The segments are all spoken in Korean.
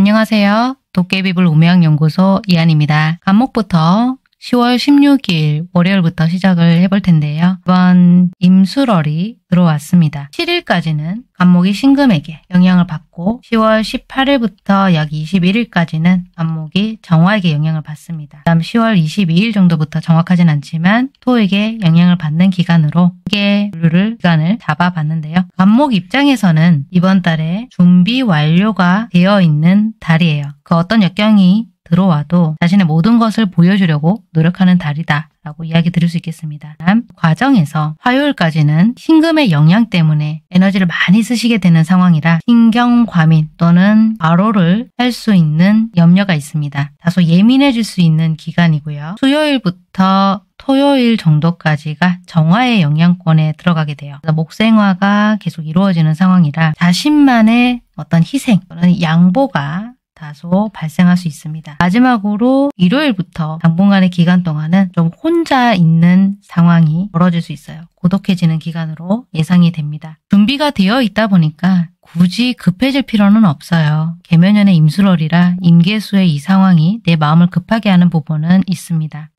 안녕하세요. 도깨비불 우매학연구소 이한입니다. 간목부터 10월 16일 월요일부터 시작을 해볼 텐데요. 이번 임수월이 들어왔습니다. 7일까지는 간목이 신금에게 영향을 받고 10월 18일부터 약 21일까지는 간목이 정화에게 영향을 받습니다. 그 다음 10월 22일 정도부터 정확하진 않지만 토에게 영향을 받는 기간으로 기간을 잡아봤는데요. 간목 입장에서는 이번 달에 준비 완료가 되어 있는 달이에요. 그 어떤 역경이 들어와도 자신의 모든 것을 보여주려고 노력하는 달이다 라고 이야기 드릴 수 있겠습니다. 다음 과정에서 화요일까지는 신금의 영향 때문에 에너지를 많이 쓰시게 되는 상황이라 신경과민 또는 과로를 할 수 있는 염려가 있습니다. 다소 예민해질 수 있는 기간이고요. 수요일부터 토요일 정도까지가 정화의 영향권에 들어가게 돼요. 목생화가 계속 이루어지는 상황이라 자신만의 어떤 희생 또는 양보가 다소 발생할 수 있습니다. 마지막으로 일요일부터 당분간의 기간 동안은 좀 혼자 있는 상황이 벌어질 수 있어요. 고독해지는 기간으로 예상이 됩니다. 준비가 되어 있다 보니까 굳이 급해질 필요는 없어요. 계면연의 임수월이라 임계수의 이 상황이 내 마음을 급하게 하는 부분은 있습니다.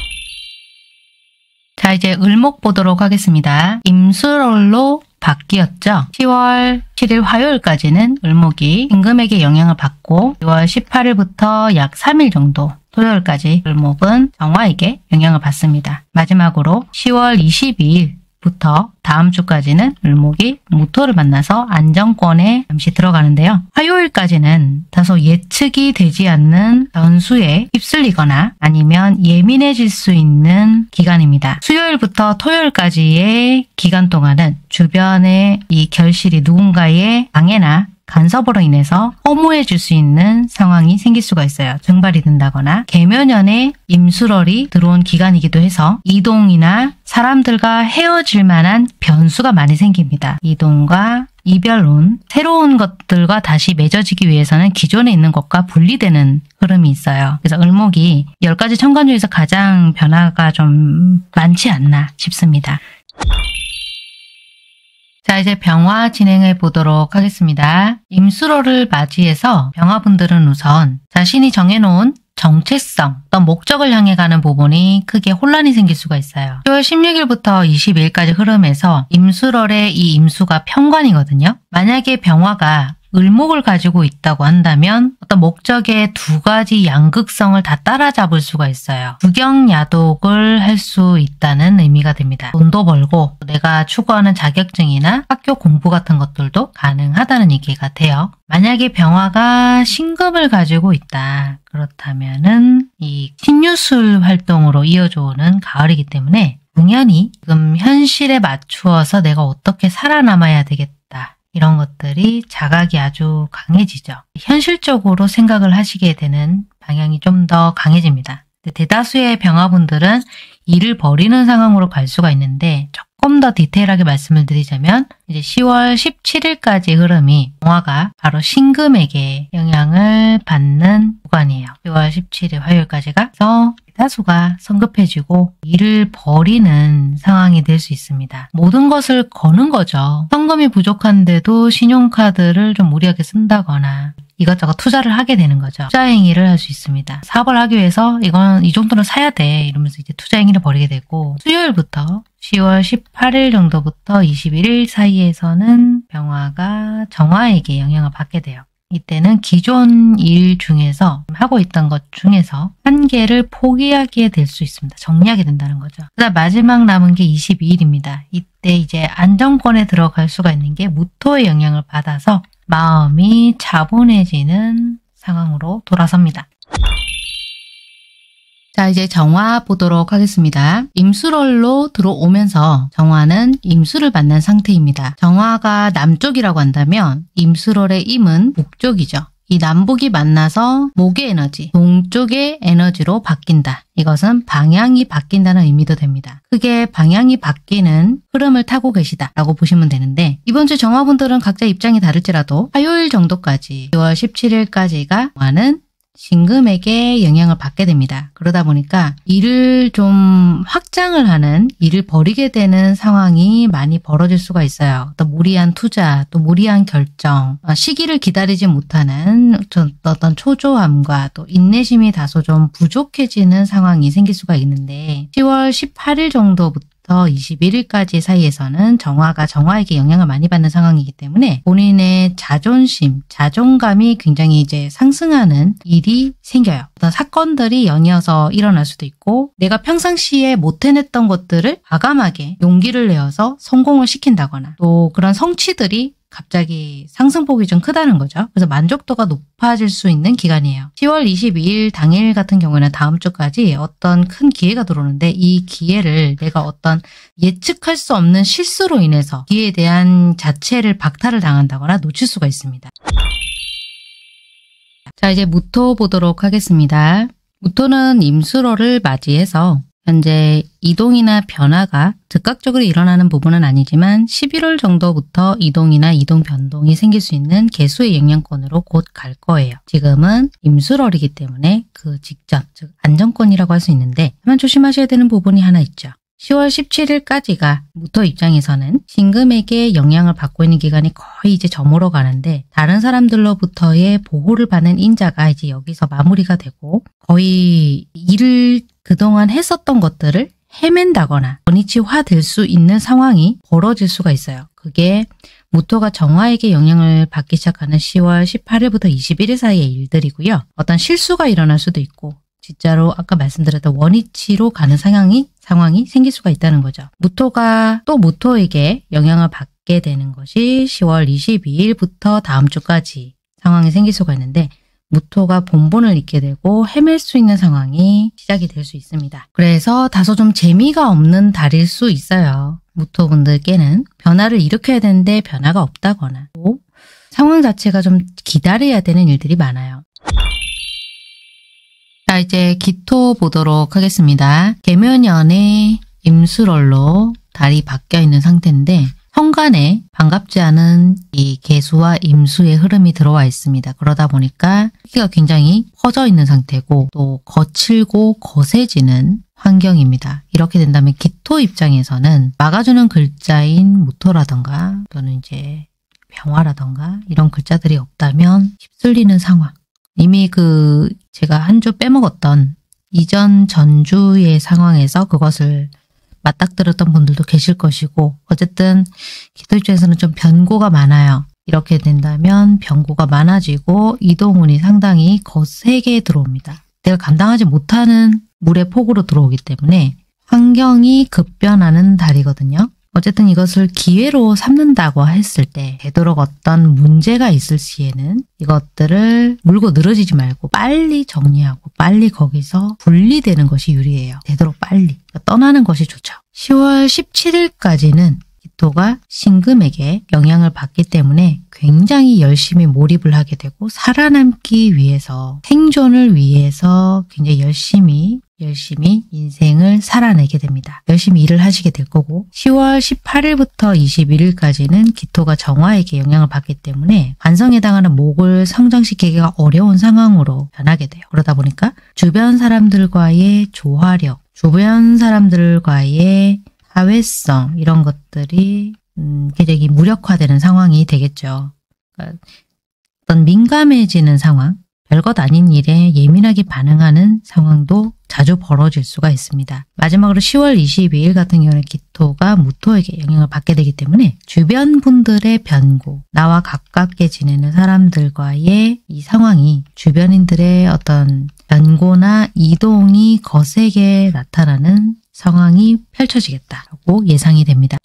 자, 이제 을목 보도록 하겠습니다. 임수월로 바뀌었죠. 10월 7일 화요일까지는 을목이 신금에게 영향을 받고 10월 18일부터 약 3일 정도 토요일까지 을목은 정화에게 영향을 받습니다. 마지막으로 10월 22일부터 다음 주까지는 을목이 무토를 만나서 안정권에 잠시 들어가는데요. 화요일까지는 다소 예측이 되지 않는 변수에 휩쓸리거나 아니면 예민해질 수 있는 기간입니다. 수요일부터 토요일까지의 기간 동안은 주변의 이 결실이 누군가의 방해나 간섭으로 인해서 허무해질 수 있는 상황이 생길 수가 있어요. 증발이 된다거나 계면연의 임수월이 들어온 기간이기도 해서 이동이나 사람들과 헤어질 만한 변수가 많이 생깁니다. 이동과 이별운, 새로운 것들과 다시 맺어지기 위해서는 기존에 있는 것과 분리되는 흐름이 있어요. 그래서 을목이 10가지 천간 중에서 가장 변화가 좀 많지 않나 싶습니다. 자, 이제 병화 진행해 보도록 하겠습니다. 임수월을 맞이해서 병화분들은 우선 자신이 정해놓은 정체성, 어떤 목적을 향해 가는 부분이 크게 혼란이 생길 수가 있어요. 10월 16일부터 22일까지 흐름에서 임수월의 이 임수가 편관이거든요. 만약에 병화가 을목을 가지고 있다고 한다면 어떤 목적의 두 가지 양극성을 다 따라잡을 수가 있어요. 국영야독을 할 수 있다는 의미가 됩니다. 돈도 벌고 내가 추구하는 자격증이나 학교 공부 같은 것들도 가능하다는 얘기가 돼요. 만약에 병화가 신금을 가지고 있다. 그렇다면은 이 신유술 활동으로 이어져오는 가을이기 때문에 당연히 지금 현실에 맞추어서 내가 어떻게 살아남아야 되겠다. 이런 것들이 자각이 아주 강해지죠. 현실적으로 생각을 하시게 되는 방향이 좀 더 강해집니다. 대다수의 병화분들은 일을 버리는 상황으로 갈 수가 있는데 조금 더 디테일하게 말씀을 드리자면 이제 10월 17일까지 흐름이 병화가 바로 신금에게 영향을 받는 구간이에요. 10월 17일 화요일까지가. 그래서 다수가 성급해지고 일을 버리는 상황이 될 수 있습니다. 모든 것을 거는 거죠. 현금이 부족한데도 신용카드를 좀 무리하게 쓴다거나 이것저것 투자를 하게 되는 거죠. 투자 행위를 할 수 있습니다. 사업을 하기 위해서 이건 이 정도는 사야 돼 이러면서 이제 투자 행위를 벌이게 되고 수요일부터 10월 18일 정도부터 21일 사이에서는 병화가 정화에게 영향을 받게 돼요. 이때는 기존 일 중에서 하고 있던 것 중에서 한 개를 포기하게 될 수 있습니다. 정리하게 된다는 거죠. 그다음 마지막 남은 게 22일입니다. 이때 이제 안정권에 들어갈 수가 있는 게 무토의 영향을 받아서 마음이 차분해지는 상황으로 돌아섭니다. 자, 이제 정화 보도록 하겠습니다. 임수월로 들어오면서 정화는 임수를 만난 상태입니다. 정화가 남쪽이라고 한다면 임수월의 임은 북쪽이죠. 이 남북이 만나서 목의 에너지, 동쪽의 에너지로 바뀐다. 이것은 방향이 바뀐다는 의미도 됩니다. 크게 방향이 바뀌는 흐름을 타고 계시다라고 보시면 되는데 이번 주 정화분들은 각자 입장이 다를지라도 화요일 정도까지 10월 17일까지가 정화는 신금에게 영향을 받게 됩니다. 그러다 보니까 일을 좀 확장을 하는, 일을 벌이게 되는 상황이 많이 벌어질 수가 있어요. 또 무리한 투자, 또 무리한 결정, 시기를 기다리지 못하는 어떤 초조함과 또 인내심이 다소 좀 부족해지는 상황이 생길 수가 있는데 10월 18일 정도부터 21일까지 사이에서는 정화가 정화에게 영향을 많이 받는 상황이기 때문에 본인의 자존심, 자존감이 굉장히 이제 상승하는 일이 생겨요. 어떤 사건들이 연이어서 일어날 수도 있고 내가 평상시에 못 해냈던 것들을 과감하게 용기를 내어서 성공을 시킨다거나 또 그런 성취들이 갑자기 상승폭이 좀 크다는 거죠. 그래서 만족도가 높아질 수 있는 기간이에요. 10월 22일 당일 같은 경우에는 다음 주까지 어떤 큰 기회가 들어오는데 이 기회를 내가 어떤 예측할 수 없는 실수로 인해서 기회에 대한 자체를 박탈을 당한다거나 놓칠 수가 있습니다. 자, 이제 무토 보도록 하겠습니다. 무토는 임수로를 맞이해서 현재 이동이나 변화가 즉각적으로 일어나는 부분은 아니지만 11월 정도부터 이동이나 이동 변동이 생길 수 있는 개수의 영향권으로 곧 갈 거예요. 지금은 임수월이기 때문에 그 직전, 즉 안정권이라고 할 수 있는데 하지만 조심하셔야 되는 부분이 하나 있죠. 10월 17일까지가 무토 입장에서는 신금에게 영향을 받고 있는 기간이 거의 이제 저물어 가는데 다른 사람들로부터의 보호를 받는 인자가 이제 여기서 마무리가 되고 거의 일을 그동안 했었던 것들을 헤맨다거나 원위치화될 수 있는 상황이 벌어질 수가 있어요. 그게 무토가 정화에게 영향을 받기 시작하는 10월 18일부터 21일 사이의 일들이고요. 어떤 실수가 일어날 수도 있고 진짜로 아까 말씀드렸던 원위치로 가는 상황이 생길 수가 있다는 거죠. 무토가 또 무토에게 영향을 받게 되는 것이 10월 22일부터 다음 주까지 상황이 생길 수가 있는데 무토가 본본을 잃게 되고 헤맬 수 있는 상황이 시작이 될 수 있습니다. 그래서 다소 좀 재미가 없는 달일 수 있어요. 무토분들께는 변화를 일으켜야 되는데 변화가 없다거나 또 상황 자체가 좀 기다려야 되는 일들이 많아요. 자, 이제 기토 보도록 하겠습니다. 계묘년에 임수월로 달이 바뀌어 있는 상태인데 현관에 반갑지 않은 이 계수와 임수의 흐름이 들어와 있습니다. 그러다 보니까 희가 굉장히 퍼져 있는 상태고 또 거칠고 거세지는 환경입니다. 이렇게 된다면 기토 입장에서는 막아주는 글자인 무토라던가 또는 이제 병화라던가 이런 글자들이 없다면 휩쓸리는 상황. 이미 제가 한 주 빼먹었던 이전 전주의 상황에서 그것을 맞닥뜨렸던 분들도 계실 것이고 어쨌든 기토 입장에서는 좀 변고가 많아요. 이렇게 된다면 변고가 많아지고 이동운이 상당히 거세게 들어옵니다. 내가 감당하지 못하는 물의 폭으로 들어오기 때문에 환경이 급변하는 달이거든요. 어쨌든 이것을 기회로 삼는다고 했을 때 되도록 어떤 문제가 있을 시에는 이것들을 물고 늘어지지 말고 빨리 정리하고 빨리 거기서 분리되는 것이 유리해요. 되도록 빨리 떠나는 것이 좋죠. 10월 17일까지는 기토가 신금에게 영향을 받기 때문에 굉장히 열심히 몰입을 하게 되고 살아남기 위해서 생존을 위해서 굉장히 열심히 인생을 살아내게 됩니다. 열심히 일을 하시게 될 거고 10월 18일부터 21일까지는 기토가 정화에게 영향을 받기 때문에 관성에 해당하는 목을 성장시키기가 어려운 상황으로 변하게 돼요. 그러다 보니까 주변 사람들과의 조화력, 주변 사람들과의 사회성 이런 것들이 굉장히 무력화되는 상황이 되겠죠. 그러니까 어떤 민감해지는 상황, 별것 아닌 일에 예민하게 반응하는 상황도 자주 벌어질 수가 있습니다. 마지막으로 10월 22일 같은 경우는 기토가 무토에게 영향을 받게 되기 때문에 주변 분들의 변고, 나와 가깝게 지내는 사람들과의 이 상황이 주변인들의 어떤 변고나 이동이 거세게 나타나는 상황이 펼쳐지겠다고 예상이 됩니다.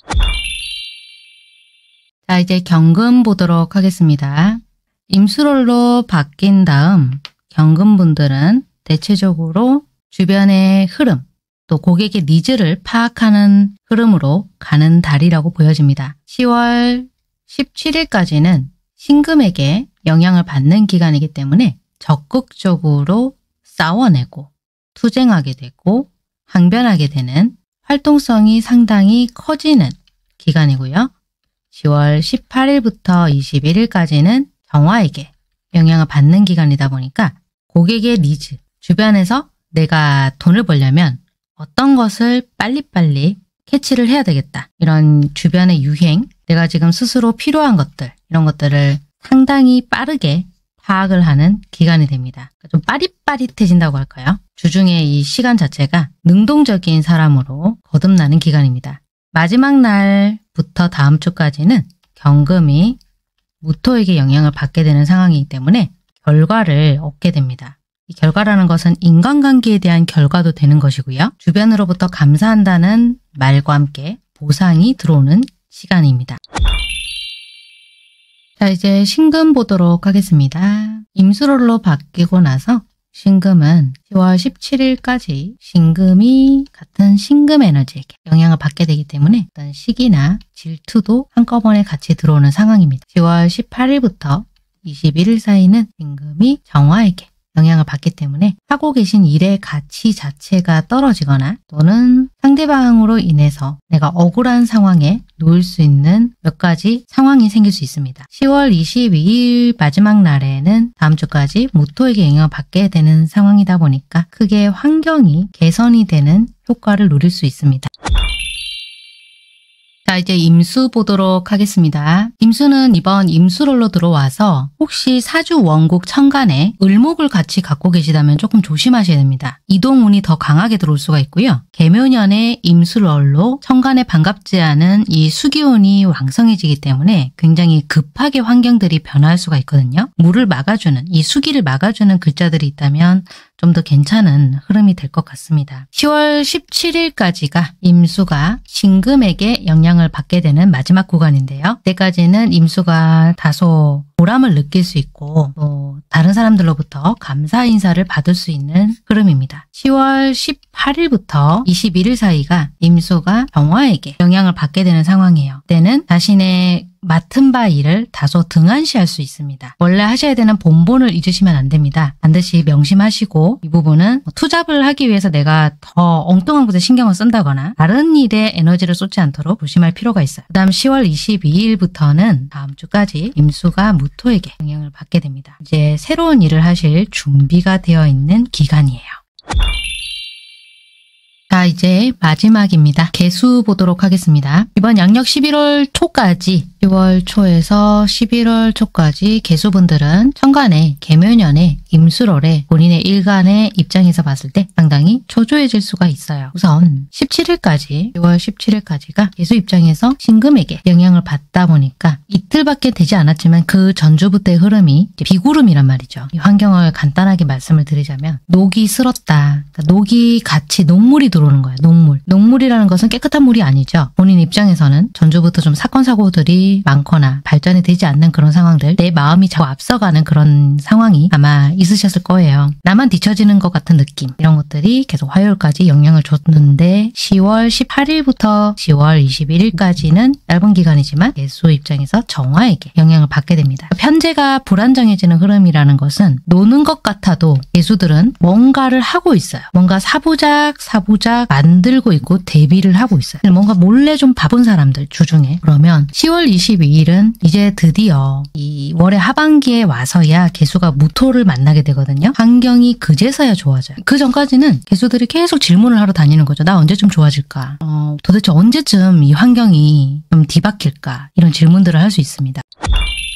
자, 이제 경금 보도록 하겠습니다. 임수월로 바뀐 다음 경금분들은 대체적으로 주변의 흐름, 또 고객의 니즈를 파악하는 흐름으로 가는 달이라고 보여집니다. 10월 17일까지는 신금에게 영향을 받는 기간이기 때문에 적극적으로 싸워내고 투쟁하게 되고 항변하게 되는 활동성이 상당히 커지는 기간이고요. 10월 18일부터 21일까지는 정화에게 영향을 받는 기간이다 보니까 고객의 니즈, 주변에서 내가 돈을 벌려면 어떤 것을 빨리빨리 캐치를 해야 되겠다. 이런 주변의 유행, 내가 지금 스스로 필요한 것들, 이런 것들을 상당히 빠르게 파악을 하는 기간이 됩니다. 좀 빠릿빠릿해진다고 할까요? 주중에 이 시간 자체가 능동적인 사람으로 거듭나는 기간입니다. 마지막 날부터 다음 주까지는 경금이 무토에게 영향을 받게 되는 상황이기 때문에 결과를 얻게 됩니다. 이 결과라는 것은 인간관계에 대한 결과도 되는 것이고요. 주변으로부터 감사한다는 말과 함께 보상이 들어오는 시간입니다. 자, 이제 신금 보도록 하겠습니다. 임수롤로 바뀌고 나서 신금은 10월 17일까지 신금이 같은 신금 에너지에게 영향을 받게 되기 때문에 어떤 시기나 질투도 한꺼번에 같이 들어오는 상황입니다. 10월 18일부터 21일 사이는 신금이 정화에게 영향을 받기 때문에 하고 계신 일의 가치 자체가 떨어지거나 또는 상대방으로 인해서 내가 억울한 상황에 놓일 수 있는 몇 가지 상황이 생길 수 있습니다. 10월 22일 마지막 날에는 다음 주까지 무토에게 영향을 받게 되는 상황이다 보니까 크게 환경이 개선이 되는 효과를 누릴 수 있습니다. 자, 이제 임수 보도록 하겠습니다. 임수는 이번 임수롤로 들어와서 혹시 사주 원국 천간에 을목을 같이 갖고 계시다면 조금 조심하셔야 됩니다. 이동운이 더 강하게 들어올 수가 있고요. 계묘년의 임수롤로 천간에 반갑지 않은 이 수기운이 왕성해지기 때문에 굉장히 급하게 환경들이 변화할 수가 있거든요. 물을 막아주는, 이 수기를 막아주는 글자들이 있다면 좀 더 괜찮은 흐름이 될 것 같습니다. 10월 17일까지가 임수가 신금에게 영향을 받게 되는 마지막 구간인데요. 그때까지는 임수가 다소 보람을 느낄 수 있고 또 다른 사람들로부터 감사 인사를 받을 수 있는 흐름입니다. 10월 18일부터 21일 사이가 임수가 병화에게 영향을 받게 되는 상황이에요. 그때는 자신의 맡은 바 일을 다소 등한시할 수 있습니다. 원래 하셔야 되는 본분을 잊으시면 안 됩니다. 반드시 명심하시고 이 부분은 투잡을 하기 위해서 내가 더 엉뚱한 곳에 신경을 쓴다거나 다른 일에 에너지를 쏟지 않도록 조심할 필요가 있어요. 그 다음 10월 22일부터는 다음 주까지 임수가 무토에게 영향을 받게 됩니다. 이제 새로운 일을 하실 준비가 되어 있는 기간이에요. 자, 이제 마지막입니다. 개수 보도록 하겠습니다. 이번 양력 11월 초까지 10월 초에서 11월 초까지 개수분들은 천간에 계묘년에 임수월에 본인의 일간의 입장에서 봤을 때 상당히 초조해질 수가 있어요. 우선 17일까지 10월 17일까지가 개수 입장에서 신금에게 영향을 받다 보니까 이틀밖에 되지 않았지만 그 전주부터의 흐름이 비구름이란 말이죠. 이 환경을 간단하게 말씀을 드리자면 녹이 슬었다. 그러니까 녹이 같이 녹물이 들어오는 거예요. 녹물. 녹물이라는 것은 깨끗한 물이 아니죠. 본인 입장에서는 전주부터 좀 사건 사고들이 많거나 발전이 되지 않는 그런 상황들, 내 마음이 자꾸 앞서가는 그런 상황이 아마 있으셨을 거예요. 나만 뒤처지는 것 같은 느낌, 이런 것들이 계속 화요일까지 영향을 줬는데 10월 18일부터 10월 21일까지는 짧은 기간이지만 개수 입장에서 정화에게 영향을 받게 됩니다. 편제가 불안정해지는 흐름이라는 것은 노는 것 같아도 개수들은 뭔가를 하고 있어요. 뭔가 사부작 만들고 있고 대비를 하고 있어요. 뭔가 몰래 좀 바쁜 사람들 주중에. 그러면 10월 22일은 이제 드디어 이 월의 하반기에 와서야 개수가 무토를 만나게 되거든요. 환경이 그제서야 좋아져요. 그 전까지는 개수들이 계속 질문을 하러 다니는 거죠. 나 언제쯤 좋아질까? 도대체 언제쯤 이 환경이 좀 뒤바뀔까? 이런 질문들을 할 수 있습니다.